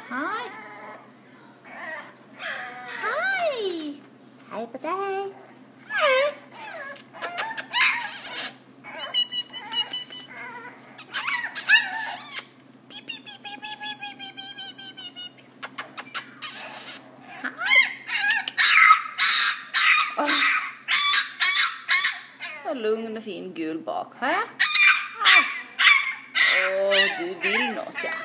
Hej. Hej. Hej på dig. Lugn och fin gul bak. Åh, du vill något, ja.